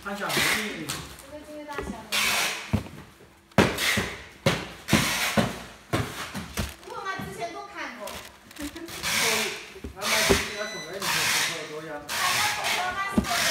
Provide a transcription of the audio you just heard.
他小合力。 这个大小的。我妈之前都看过。 他买东西要从那里面偷偷呀。 哎，那我妈是。